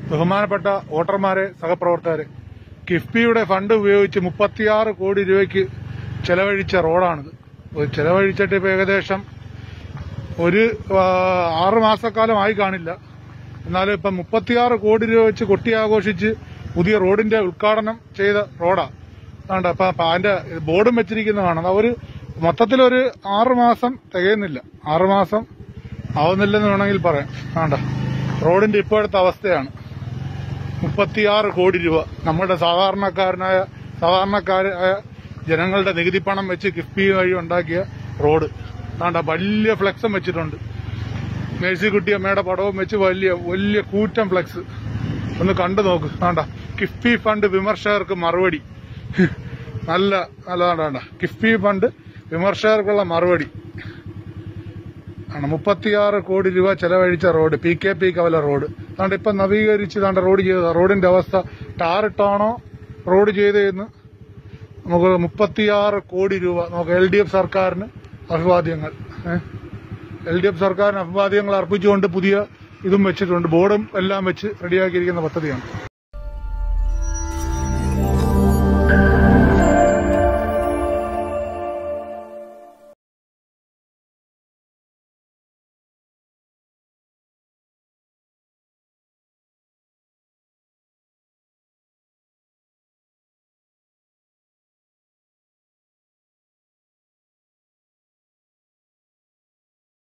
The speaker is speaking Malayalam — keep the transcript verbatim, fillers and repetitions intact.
ബഹുമാനപ്പെട്ട വോട്ടർമാരെ, സഹപ്രവർത്തകരെ, കിഫ്ബിയുടെ ഫണ്ട് ഉപയോഗിച്ച് മുപ്പത്തിയാറ് കോടി രൂപയ്ക്ക് ചെലവഴിച്ച റോഡാണിത്. ചെലവഴിച്ചിട്ട് ഇപ്പൊ ഏകദേശം ഒരു ആറ് മാസക്കാലമായി കാണില്ല. എന്നാലും ഇപ്പം മുപ്പത്തിയാറ് കോടി രൂപ വെച്ച് കൊട്ടിയാഘോഷിച്ച് പുതിയ റോഡിന്റെ ഉദ്ഘാടനം ചെയ്ത റോഡാണ്. അതുകൊണ്ട് അപ്പൊ അതിന്റെ ബോർഡും വെച്ചിരിക്കുന്നതാണ്. അവര് മൊത്തത്തിലൊരു ആറു മാസം തികയുന്നില്ല, ആറുമാസം ആവുന്നില്ലെന്ന് വേണമെങ്കിൽ പറയാം. വേണ്ട, റോഡിന്റെ ഇപ്പോഴത്തെ അവസ്ഥയാണ്. മുപ്പത്തിയാറ് കോടി രൂപ നമ്മുടെ സാധാരണക്കാരനായ സാധാരണക്കാരായ ജനങ്ങളുടെ നികുതി പണം വെച്ച് കിഫ്ബി വഴി ഉണ്ടാക്കിയ റോഡ്. വേണ്ട, വലിയ ഫ്ലെക്സും വെച്ചിട്ടുണ്ട്. മേഴ്സിക്കുട്ടി അമ്മയുടെ പടവും വെച്ച് വലിയ വലിയ കൂറ്റൻ ഫ്ലെക്സ്. ഒന്ന് കണ്ടു നോക്ക്. വേണ്ട, കിഫ്ബി ഫണ്ട് വിമർശകർക്ക് മറുപടി. നല്ല നല്ലതാണ്. വേണ്ട, കിഫ്ബി ഫണ്ട് വിമർശകർക്കുള്ള മറുപടി ആണ്. മുപ്പത്തിയാറ് കോടി രൂപ ചെലവഴിച്ച റോഡ്, പി കെ പി കവല റോഡ്. അതുകൊണ്ട് ഇപ്പം നവീകരിച്ച് താണ്ട റോഡ് ചെയ്തതാണ്. റോഡിന്റെ അവസ്ഥ ടാറിട്ടാണോ റോഡ് ചെയ്തതെന്ന് നമുക്ക് മുപ്പത്തിയാറ് കോടി രൂപ നമുക്ക് എൽ ഡി എഫ് സർക്കാരിന് അഭിവാദ്യങ്ങൾ. എൽ ഡി എഫ് സർക്കാരിന് അഭിവാദ്യങ്ങൾ അർപ്പിച്ചുകൊണ്ട് പുതിയ ഇതും വെച്ചിട്ടുണ്ട്, ബോർഡും എല്ലാം വെച്ച് റെഡിയാക്കിയിരിക്കുന്ന പദ്ധതിയാണ്.